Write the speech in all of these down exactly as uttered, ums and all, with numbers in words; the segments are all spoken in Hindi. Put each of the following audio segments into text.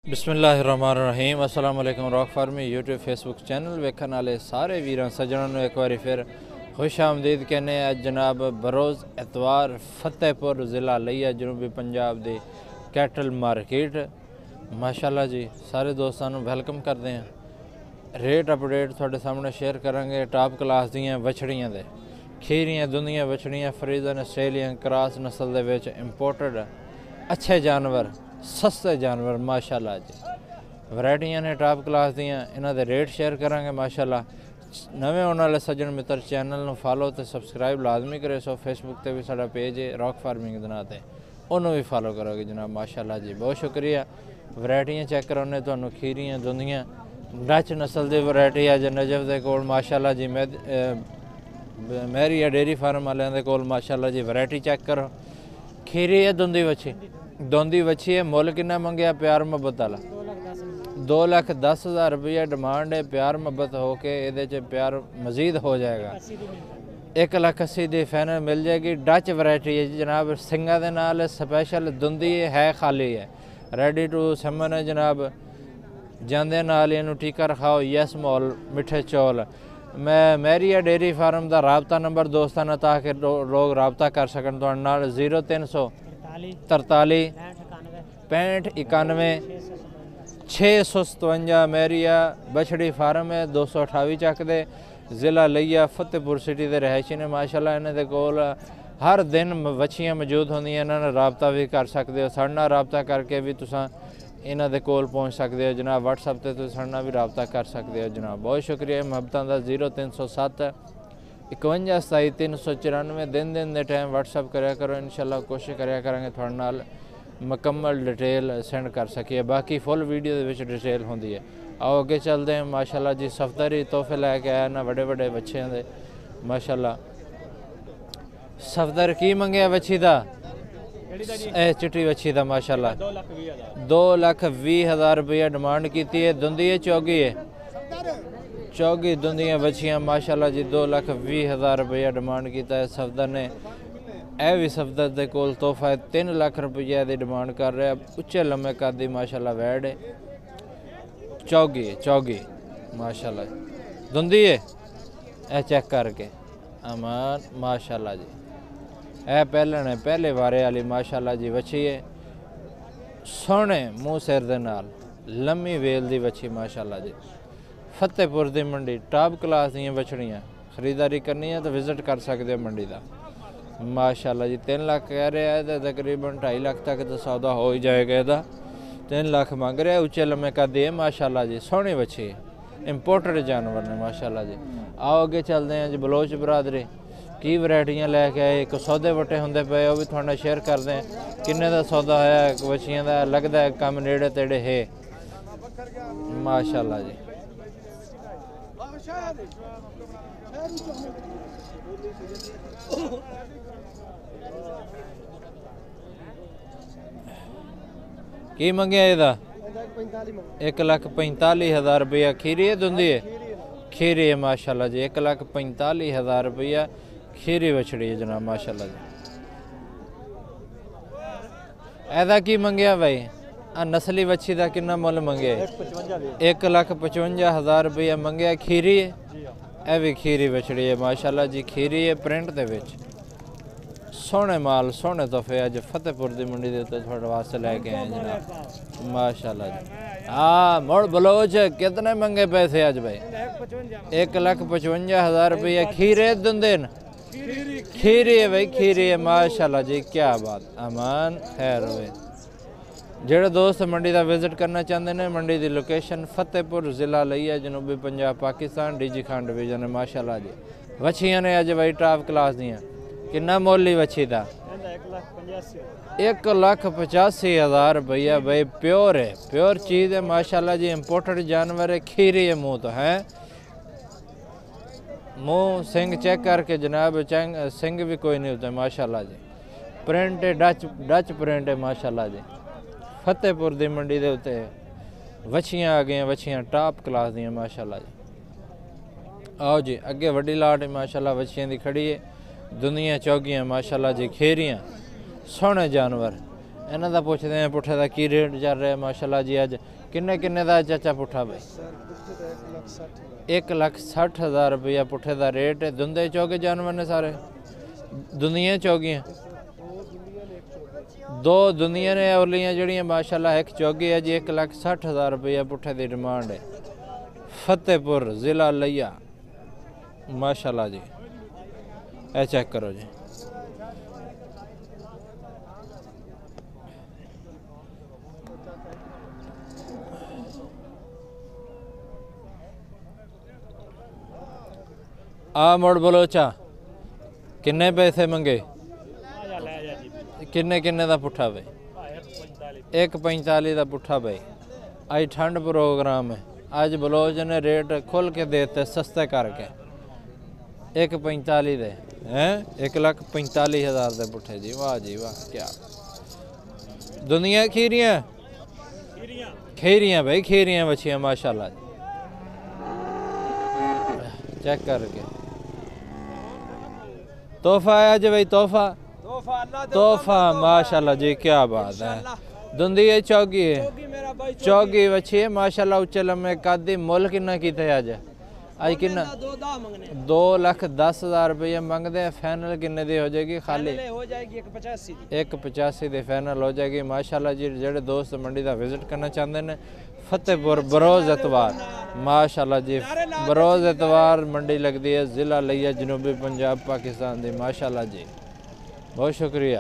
बिस्मिल्लाहिर्रहमानिर्रहीम अस्सलाम वालेकुम रॉक फार्मी यूट्यूब फेसबुक चैनल वेखन वाले सारे वीरां सज्जनों को एक बार फिर खुश आमदीद कहने अज जनाब बरोज़ एतवार फतेहपुर ज़िला लिया जनूबी पंजाब की कैटल मार्केट माशाल्लाह जी सारे दोस्तों वेलकम करते हैं। रेट अपडेट थोड़े सामने शेयर करांगे। टॉप क्लास दियां वछड़ियां दे खीरियां दुंदियां वछड़ियां फ्रीजन आस्ट्रेलियन क्रॉस नस्ल दे विच इंपोर्टेड अच्छे जानवर सस्ते जानवर माशाल्लाह जी वैरायटियां ने टॉप क्लास दियां इन्हां दे रेट शेयर करांगे माशाल्लाह। नवे आने वाले सज्जन मित्र चैनल नूं फॉलो ते सबसक्राइब लाजमी करे सो। फेसबुक ते भी साडा पेज है रॉक फार्मिंग दे नां ते उन्होंने भी फॉलो करोगे जनाब माशाल्लाह जी बहुत शुक्रिया। वैरायटियां चेक कराने तुहानूं खीरियां दुंदियां डच नस्ल दी वैरायटी अज नजफ दे कोल माशाल्लाह जी मैरिया डेयरी फार्म वालियां दे कोल माशाल्लाह जी वैरायटी चेक करो। खीरी है दुंदी वछी दोंदी वछी है मुल किन्ना मंगया प्यार मुहब्बत वाला दो लख दस हज़ार रुपया डिमांड है। प्यार मुहब्बत हो के ये प्यार मजीद हो जाएगा। एक लख अस्सी दी फाइनल मिल जाएगी। डच वैरायटी है जनाब सिंगा दे नाल स्पैशल दुंदी है खाली है रेडी टू समन है जनाब। जांदे नाल इनू टीका रखाओ यस मॉल मिठे चौल। मैं मैरिया डेयरी फार्म का राबता नंबर दोस्ताना ताकि लोग राबता कर सकन तो नाल जीरो तीन सौ तरताली पैंठ इक्यानवे छे सौ सतवंजा मैरिया बछड़ी फार्म है दो सौ अठावी चक दे ज़िला लिया फतेहपुर सिटी के रहायशी ने माशाल्लाह इन्हां दे कोल हर दिन वछियां मौजूद होंदियां इन्हां नाल राबता भी कर सकते हो। साडे नाल राबता करके भी तुसां इन्हां दे कोल पहुँच सकते हो जनाब। व्हाट्सएप ते तुसीं साडे नाल भी राबता कर सकते हो जनाब। बहुत शुक्रिया मुहब्बतां दा। जीरो तीन सौ सत्त इकवंजा सताई तीन सौ चौरानवे दिन दिन के टाइम व्हाट्सएप कराया करो। इंशाल्लाह कोशिश कराया करांगे थोड़े नाल मुकम्मल डिटेल सेंड कर सकिए। बाकी फुल वीडियो दे विच डिटेल होंदी है। आओ अगे चलते हैं माशाल्लाह जी। सफदरी तोहफे लैके आया ना बड़े बड़े बच्चों के माशाल्लाह। सफदर की मंगया बच्ची का ए चिट्टी बच्ची का माशाल्लाह दो लख भी हज़ार रुपया डिमांड की है। दुंदी है चौगी है चौगी दुंदियां बच्चियां माशाल्लाह जी दो लख भी हज़ार रुपया डिमांड किया है सफदर ने। यह भी सफदर के कोल तोहफा है तीन लख रुपया की डिमांड कर रहा है। उच्चे लम्बे कद की माशाल्लाह वैड है चौगी है चौगी माशाल्लाह दुंदी है यह चेक करके अमान माशाल्लाह जी। यह पहले ने पहले वारे वाली माशाल्लाह जी बच्ची है सोहने मूँह सिर दे नाल लम्मी वेल की बच्ची माशाल्लाह जी। फतेहपुर की मंडी टॉप क्लास दी बछड़ियाँ खरीदारी करनी है तो विजिट कर सकते हो मंडी का माशाल्लाह जी। तीन लाख कह रहा है तो तकरीबन ढाई लाख तक तो सौदा हो ही जाएगा। यदा तीन लाख मंग रहा है उच्चे लम्बे कद है माशाल्लाह जी। सोहनी बच्ची है इंपोर्टेड जानवर ने माशाल्लाह जी। आओ अगे चलते हैं जी। बलोच बरादरी की वैरायटियां लैके आए एक सौदे वटे होंगे पे वह भी थोड़ा शेयर करते हैं किन्ने का सौदा होया बच्चियां का लगता है कम नेड़े तेड़े है माशाल्लाह जी। की मंगया ਇਹਦਾ एक लख पैंताली हज़ार रुपया। खीरी है दुंदी है खीरी है माशाल्लाह जी। एक लख पैंताली हज़ार रुपया खीरी बछड़ी है जनाब माशाल्लाह जी। ऐदा की मंगया भाई आ नस्ली बच्ची का कितना मुल मंगे एक लख पचवंजा हज़ार रुपया मंगया। खीरी है यह भी खीरी बछड़ी है माशाल्लाह जी। खीरी है प्रिंट दे विच सोहने माल सोहने तोहफे अज फतेहपुर की मंडी के उत्ते थोड़े वास्ते लैके आए जनाब माशाल्लाह जी। हाँ मुड़ बलोच कितने मंगे पैसे अज भाई एक लख पचवंजा हज़ार रुपया। खीरे दुंदे न खीरी है भाई खीरी है माशाल्लाह जी। क्या बात अमान खैर हुए। ਜਿਹੜੇ दोस्त मंडी का विजिट करना चाहते हैं मंडी की लोकेशन फतेहपुर ज़िला लिया जनूबी Punjab Pakistan D G Khan division है माशाल्लाह जी। वछियां ने अज भाई टॉप क्लास दियाँ किन्ना मुल ही वछी का एक लख पचासी हज़ार रुपया भाई प्योर है प्योर चीज़ है माशाल्लाह जी। इंपोर्टेड जानवर है खीरी है मुँह तो है मुँह सिंग चेक करके जनाब चंग सिंग भी कोई नहीं होता माशाल्लाह जी। प्रिंट है डच डच प्रिंट है माशाल्लाह जी। फतेहपुर की मंडी के उत्ते वछियां आ गई वछियां टॉप क्लास दी माशाल्लाह जी। आओ जी अगे वड्डी लाट माशाल्लाह वछियां दी खड़ी है दुनिया चौगियां माशाल्लाह जी। खेरियां सोहने जानवर इन्हां दा पुछदे हैं पुट्ठे दा की रेट चल रहा है माशाल्लाह जी। अज किन्ने किन्ने दा चाचा पुट्ठा बई? एक लख सठ हज़ार रुपया पुट्ठे दा रेट है। दुंदे चौगे जानवर ने सारे? दुनिया चौगियां दो दुनिया ने औलियां जड़ियां माशाल्लाह एक चौगी है जी। एक लख सठ हज़ार रुपया पुट्ठे की डिमांड है। फतेहपुर ज़िला लिया माशाल्लाह जी। ए चेक करो जी। आ मुड़ बलोचा किन्ने पैसे मंगे? किन्ने किन्ने दा पुट्ठा बई? एक पैंताली दा पुट्ठा बई। अज ठंड प्रोग्राम है। अज बलोच ने रेट खोल के देते सस्ते करके। एक पैंताली दे हैं एक लख पैंताली हज़ार दे पुट्ठे जी। वाह जी वाह। क्या दुनिया खीरियाँ खीरियाँ भाई खीरियाँ बछियाँ माशाल्लाह। चेक करके तोहफा है आज भाई। तोहफा तोहफा माशाल्लाह जी। क्या बात है। दुंदी है चौगी है चौगी बची है माशाल्लाह। उच्चे लम्बे कद मुल किन्ना कीते अज? अज किन्ना? दो लख दस हज़ार रुपये मंगते हैं। फैनल किन्ने दी हो जाएगी? खाली हो जाएगी एक पचासी एक पचासी दी फैनल हो जाएगी माशाल्लाह जी। जेडे दोस्त मंडी का विजिट करना चाहते हैं फतेहपुर बरोज़ एतवार माशाल्लाह जी। बरोज़ एतवार मंडी लगती है ज़िला लिया जनूबी पंजाब पाकिस्तान की माशाल्लाह जी। बहुत शुक्रिया।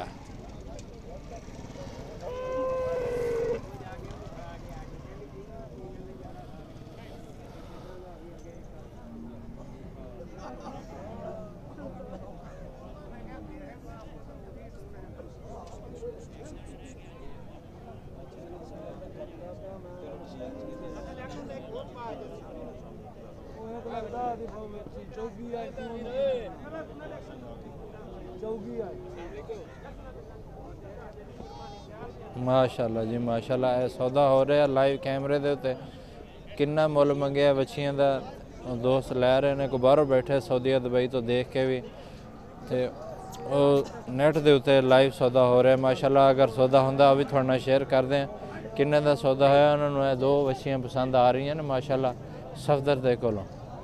माशाल्लाह जी माशाल्लाह। यह सौदा हो रहा है लाइव कैमरे के उत्ते। किन्ना मुल मंगया बछियां दा दोस्त लै रहे हैं। को बाहरों बैठे सऊदीया दुबई तो देख के भी ते नैट के उत्ते लाइव सौदा हो रहा है माशाल्लाह। अगर सौदा होंदा भी थोड़ा ना शेयर कर दें किन्ने दा सौदा होया। उन्होंने दो बछियां पसंद आ रही हैं माशाल्लाह सफदर दे कोलों।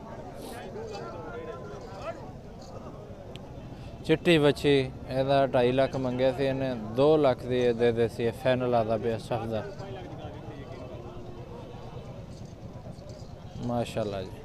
चिट्टी बछी एदा ढाई लख मंगे थे इन्हें दो लख की दे दे सी। फैनल आता पे सफदर माशाल्लाह जी।